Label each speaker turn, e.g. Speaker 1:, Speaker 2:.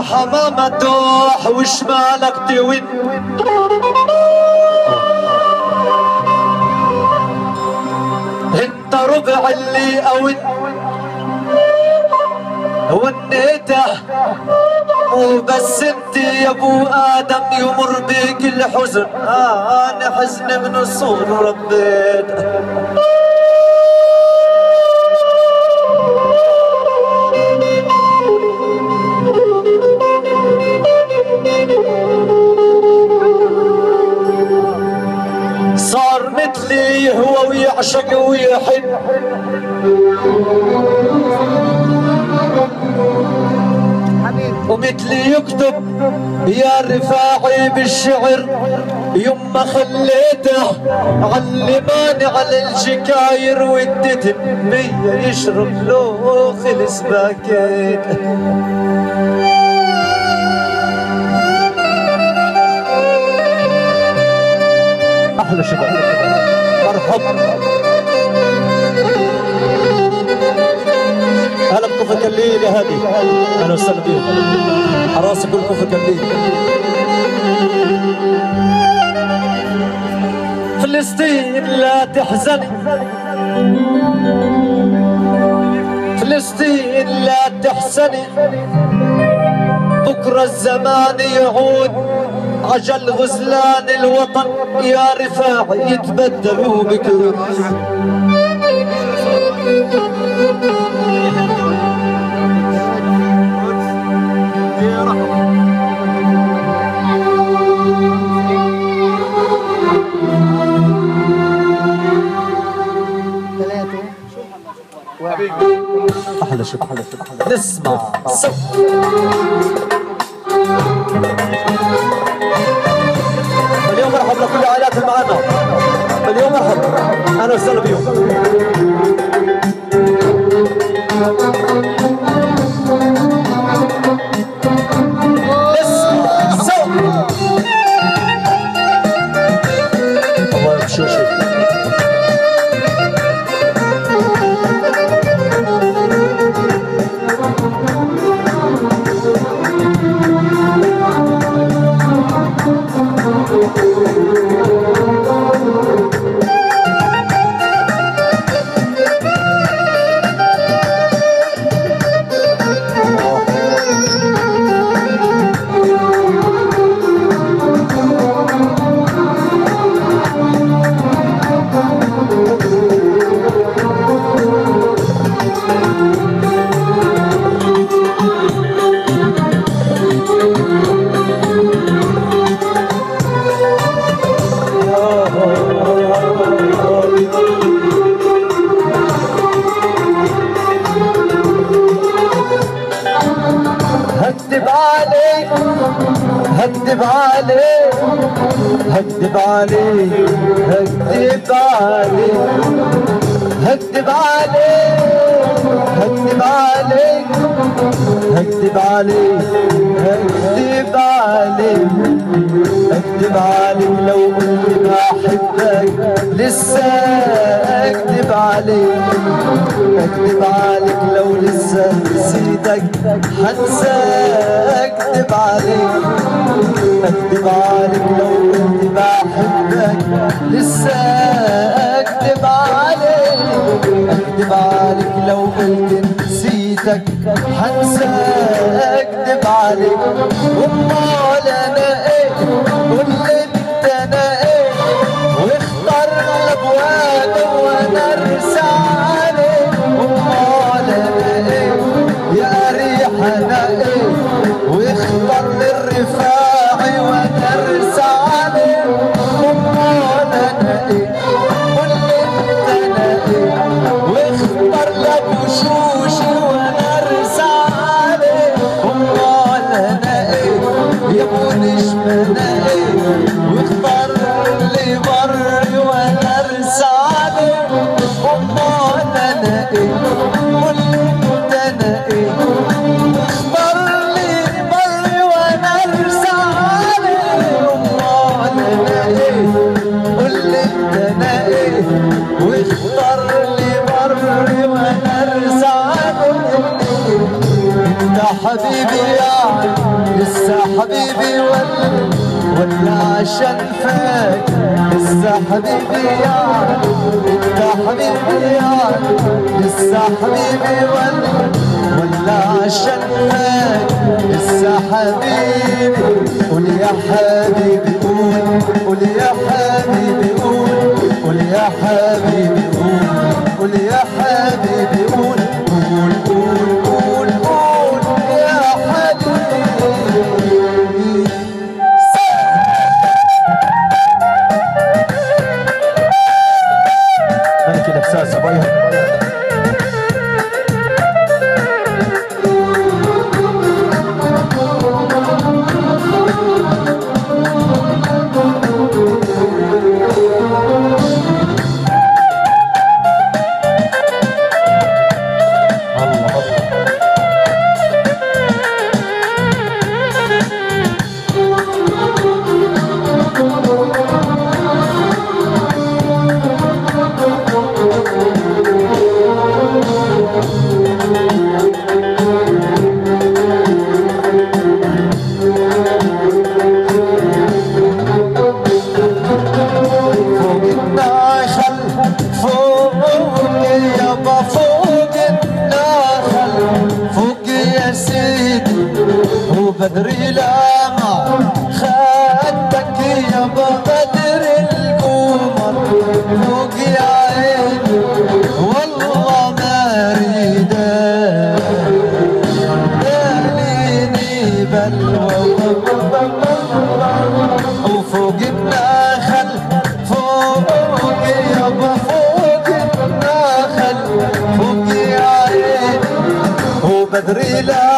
Speaker 1: حمامة دوح وشمالك توين انت ربع اللي اوين ونيته وبس انت يا ابو ادم يمر بيك الحزن انا حزن من الصور ربيت صار مثلي هو ويعشق ويحب ومثلي يكتب يا رفاعي بالشعر يما خليته علماني على الشكاير واديت بيا يشرب له خلص باكيت احلى شباب مرحبا اهلا بكم في كليل يا هادي اهلا وسهلا بيكم حراسي كلكم في كليل فلسطين لا تحزني فلسطين لا تحزني بكره الزمان يعود عجل غزلان الوطن يا رفاعي يتبدلوا بكرة احلى شيء احلى شيء نسمع صوت اليوم مرحبا لكل العائلات اللي معنا اليوم مرحبا اهلا وسهلا بيهم اسمع صوت الله يمشي هكذب عليك هكذب عليك هكذب عليك هكذب عليك هكذب عليك هكذب عليك هكذب عليك هكذب عليك هكذب عليك لو قلت بحبك لسه اكذب عليك اكذب عليك لو لسه نسيتك حنسى اكذب عليك اكذب عليك لو قلت بحبك لسه اكذب عليك اكذب عليك لو قلت نسيتك حنسى اكذب عليك امال انا ايه قلت انا ايه واختار الابواب وانا ارسى عليك امال انا ايه يا ريح انا ايه واختار للرفاعي وانا ارسى عليك امال انا ايه قلت انا ايه واختار لابو شوشي وانا ارسى عليك امال انا ايه يا ابو نجم انا ايه واختار لي بري وانا ارسى عليك امال انا ايه قلت انا ايه واختار لي بري وانا ارسى عليك امال انا ايه قلت انا ايه واختار لي بري وانا ارسى عليك انت حبيبي يعني لسه حبيبي ولا شنفك لسه حبيبي يعني انت حبيبي يعني لسه حبيبي ولا شنفك لسه حبيبي قول يا حبيبي قول يا حبيبي قول يا حبيبي قول يا حبيبي قول يا حبيبي. ملك الاحساس ابويا بدري لما خدك يابا بدر القمر فوق يا عيني والله ما ريده داليني بلوى وفوق النخل فوق يابا فوق النخل فوق يا عيني وبدري لما